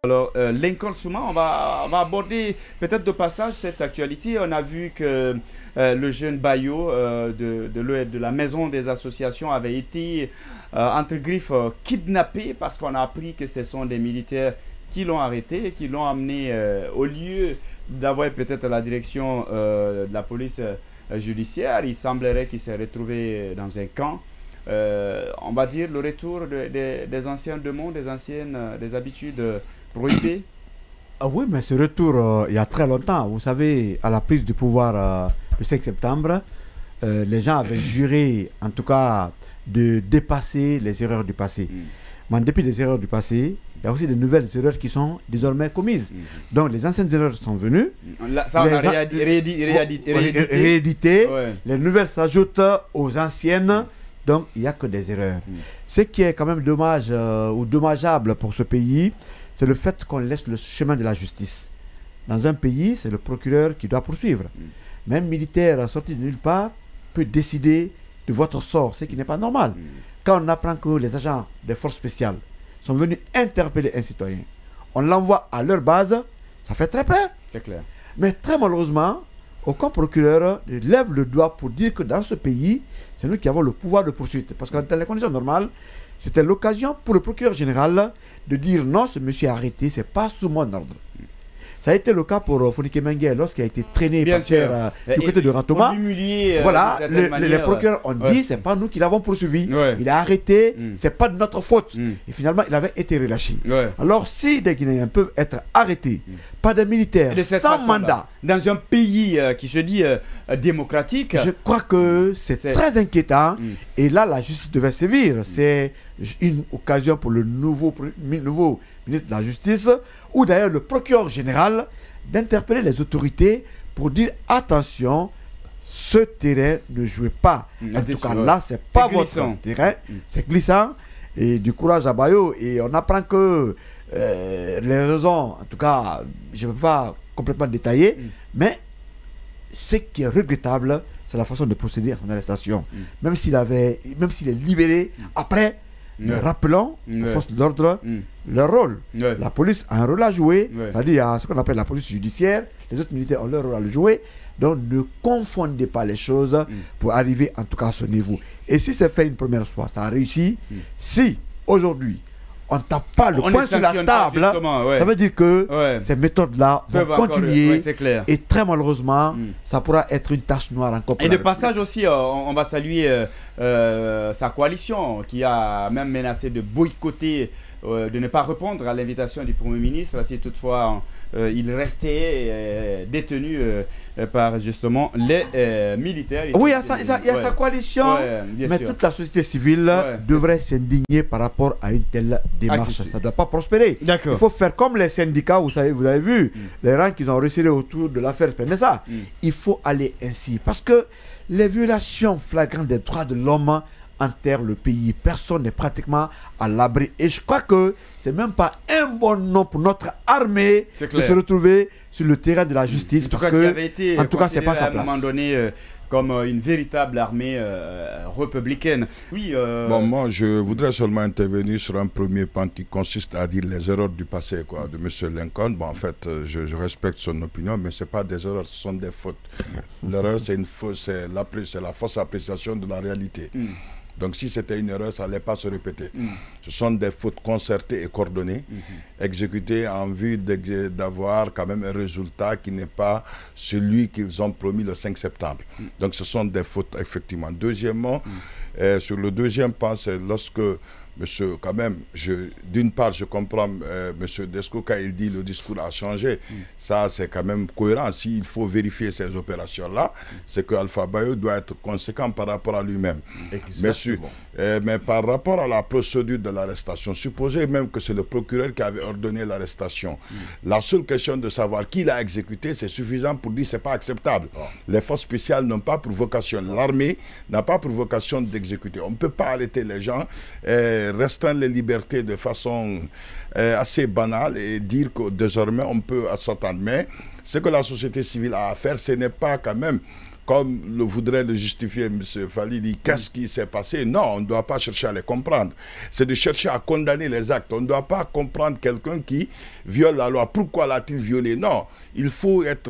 Alors, Lincoln Souma, on va aborder peut-être de passage cette actualité. On a vu que le jeune Bayo de la maison des associations avait été, entre griffes, kidnappé parce qu'on a appris que ce sont des militaires qui l'ont arrêté et qui l'ont amené au lieu d'avoir peut-être la direction de la police judiciaire. Il semblerait qu'il s'est retrouvé dans un camp. On va dire le retour des anciens démons, des habitudes prohibées. Ah oui, mais ce retour, il y a très longtemps, vous savez, à la prise du pouvoir le 5 septembre, les gens avaient juré, en tout cas, de dépasser les erreurs du passé. Mais en dépit des erreurs du passé, il y a aussi de nouvelles erreurs qui sont désormais commises. Donc les anciennes erreurs sont venues. Là, ça, on a réédité. Ouais. Les nouvelles s'ajoutent aux anciennes. Donc il n'y a que des erreurs. Ce qui est quand même dommage ou dommageable pour ce pays, c'est le fait qu'on laisse le chemin de la justice. Dans un pays, c'est le procureur qui doit poursuivre. Même militaire sorti de nulle part peut décider de votre sort, ce qui n'est pas normal. Quand on apprend que les agents des forces spéciales sont venus interpeller un citoyen, on l'envoie à leur base, ça fait très peur. C'est clair. Mais très malheureusement, aucun procureur ne lève le doigt pour dire que dans ce pays, c'est nous qui avons le pouvoir de poursuite. Parce que dans les conditions normales, c'était l'occasion pour le procureur général de dire non, ce monsieur est arrêté, ce n'est pas sous mon ordre. Ça a été le cas pour Fonike Mengue lorsqu'il a été traîné par terre du côté de Rantoma. Voilà, les procureurs ont dit c'est pas nous qui l'avons poursuivi. Il est arrêté, c'est pas de notre faute. Et finalement, il avait été relâché. Alors, si des Guinéens peuvent être arrêtés par des militaires sans mandat dans un pays qui se dit démocratique, je crois que c'est très inquiétant. Et là, la justice devait sévir. C'est une occasion pour le nouveau ministre de la Justice, ou d'ailleurs le procureur général, d'interpeller les autorités pour dire attention, ce terrain ne jouez pas. En tout cas, là, c'est pas votre terrain, c'est glissant. Et du courage à Bayo. Et on apprend que les raisons, en tout cas, je ne peux pas complètement détailler, mais ce qui est regrettable, c'est la façon de procéder à son arrestation. Même s'il est libéré, après, rappelons aux forces de l'ordre leur rôle. La police a un rôle à jouer, c'est-à-dire il y a ce qu'on appelle la police judiciaire, les autres militaires ont leur rôle à jouer. Donc ne confondez pas les choses pour arriver en tout cas à ce niveau. Et si c'est fait une première fois, ça a réussi. Si aujourd'hui on ne tape pas le poing sur la table, ça veut dire que ces méthodes-là vont continuer. Et très malheureusement, ça pourra être une tache noire encore. Et de passage aussi, on va saluer sa coalition qui a même menacé de boycotter, de ne pas répondre à l'invitation du Premier ministre si toutefois il restait détenu par justement les militaires. Oui, il y a sa coalition, mais toute la société civile devrait s'indigner par rapport à une telle démarche. Ça ne doit pas prospérer. Il faut faire comme les syndicats, vous avez vu, les rangs qu'ils ont resserrés autour de l'affaire Penessa. Il faut aller ainsi, parce que les violations flagrantes des droits de l'homme enterrent le pays. Personne n'est pratiquement à l'abri. Et je crois que c'est même pas un bon nom pour notre armée de se retrouver sur le terrain de la justice. En tout cas, c'est pas sa place. À un moment donné, comme une véritable armée républicaine. Oui. Bon, moi, je voudrais seulement intervenir sur un premier point qui consiste à dire les erreurs du passé de M. Lincoln. Bon, en fait, je respecte son opinion, mais ce n'est pas des erreurs, ce sont des fautes. L'erreur, c'est la fausse appréciation de la réalité. Donc si c'était une erreur, ça n'allait pas se répéter. Ce sont des fautes concertées et coordonnées, exécutées en vue d'avoir quand même un résultat qui n'est pas celui qu'ils ont promis le 5 septembre. Donc ce sont des fautes, effectivement. Deuxièmement, sur le deuxième point, c'est lorsque monsieur, quand même, d'une part, je comprends monsieur Desco quand il dit le discours a changé. Ça, c'est quand même cohérent. S'il faut vérifier ces opérations-là, c'est que Alpha Bayo doit être conséquent par rapport à lui-même. Mais par rapport à la procédure de l'arrestation, supposez même que c'est le procureur qui avait ordonné l'arrestation. La seule question de savoir qui l'a exécuté, c'est suffisant pour dire que ce n'est pas acceptable. Les forces spéciales n'ont pas pour vocation, l'armée n'a pas pour vocation d'exécuter. On ne peut pas arrêter les gens, restreindre les libertés de façon assez banale et dire que désormais on peut s'attendre. Mais ce que la société civile a à faire, ce n'est pas quand même comme voudrait le justifier M. Fally, dit qu'est-ce qui s'est passé? Non, on ne doit pas chercher à les comprendre. C'est de chercher à condamner les actes. On ne doit pas comprendre quelqu'un qui viole la loi. Pourquoi l'a-t-il violé? Non, il faut être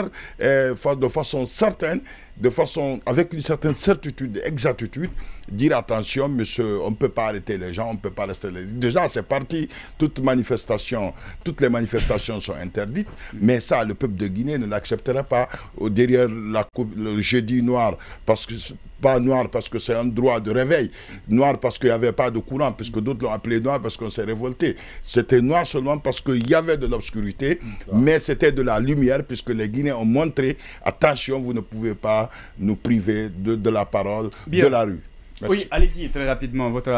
de façon certaine, avec une certaine certitude, exactitude, dire attention, monsieur, on ne peut pas arrêter les gens, on ne peut pas rester... Déjà, c'est parti, toutes les manifestations sont interdites, mais ça, le peuple de Guinée ne l'acceptera pas. Derrière le jeudi noir, pas noir parce que c'est un droit de réveil, noir parce qu'il n'y avait pas de courant, puisque d'autres l'ont appelé noir parce qu'on s'est révolté. C'était noir seulement parce qu'il y avait de l'obscurité, mais c'était de la lumière, puisque les Guinéens ont montré, attention, vous ne pouvez pas nous priver de la parole, de la rue. Merci. Oui, allez-y très rapidement, votre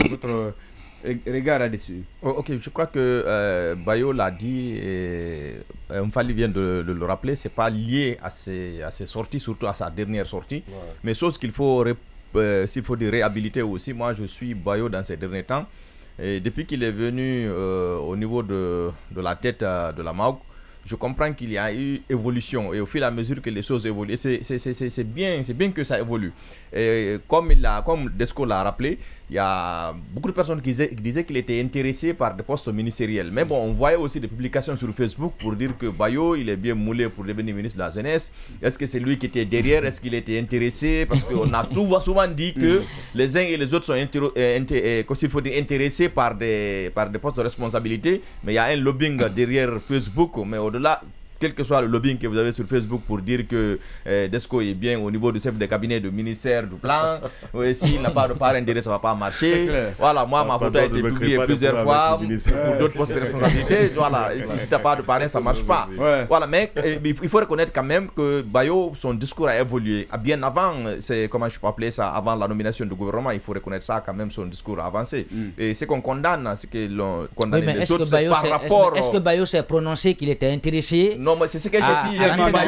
regard là-dessus. Ok, je crois que Bayo l'a dit, et Mfali vient de le rappeler, c'est pas lié à ses sorties, surtout à sa dernière sortie, mais chose qu'il faut, s'il faut dire, réhabiliter aussi. Moi, je suis Bayo dans ces derniers temps, et depuis qu'il est venu au niveau de la tête de la MAOC, je comprends qu'il y a eu évolution, et au fur et à mesure que les choses évoluent, c'est bien que ça évolue. Et comme Desco l'a rappelé, il y a beaucoup de personnes qui disaient qu'il était intéressé par des postes ministériels. Mais bon, on voyait aussi des publications sur Facebook pour dire que Bayo, il est bien moulé pour devenir ministre de la Jeunesse. Est-ce que c'est lui qui était derrière? Est-ce qu'il était intéressé? Parce qu'on a souvent dit que les uns et les autres sont intéressés par des postes de responsabilité. Mais il y a un lobbying derrière Facebook. Mais au-delà, quel que soit le lobbying que vous avez sur Facebook pour dire que Desco est bien au niveau du chef de cabinet du ministère du plan, s'il n'a pas de part intérêt, ça ne va pas marcher. Voilà, moi, ma photo a été publiée plusieurs fois pour d'autres postes de responsabilité. Voilà, si tu n'as pas de parrain, ça ne marche pas. Voilà, mais il faut reconnaître quand même que Bayo, son discours a évolué. Bien avant, comment je peux appeler ça, avant la nomination du gouvernement, il faut reconnaître ça quand même, son discours a avancé. Et ce qu'on condamne, c'est que l'on condamne les autres, c'est par rapport... Est-ce que Bayo s'est prononcé qu'il était intéressé? Non, mais c'est ce que j'ai dit.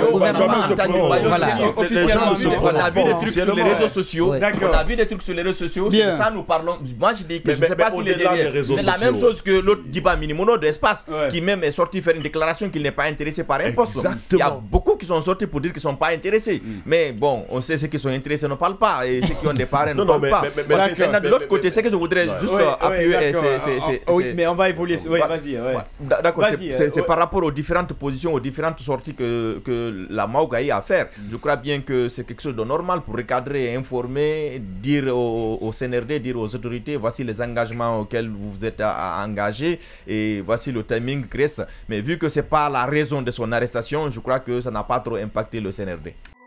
Officiellement, on a vu des trucs sur les réseaux sociaux. On a vu des trucs sur les réseaux sociaux. C'est ça nous parlons. Moi, je dis que je ne sais pas s'il est derrière. C'est la même chose que l'autre Diba Minimono d'Espace, qui même est sorti faire une déclaration qu'il n'est pas intéressé par un poste. Il y a beaucoup qui sont sortis pour dire qu'ils ne sont pas intéressés. Mais bon, on sait ceux qui sont intéressés ne parlent pas. Et ceux qui ont des parrains ne parlent pas. De l'autre côté, c'est que je voudrais juste appuyer. Oui, mais on va évoluer. Oui, vas-y. D'accord, c'est par rapport aux différentes positions, aux différentes sorties que la MAOC a eu à faire. Je crois bien que c'est quelque chose de normal pour recadrer, informer, dire au CNRD, dire aux autorités, voici les engagements auxquels vous vous êtes engagés et voici le timing qui reste. Mais vu que ce n'est pas la raison de son arrestation, je crois que ça n'a pas trop impacté le CNRD.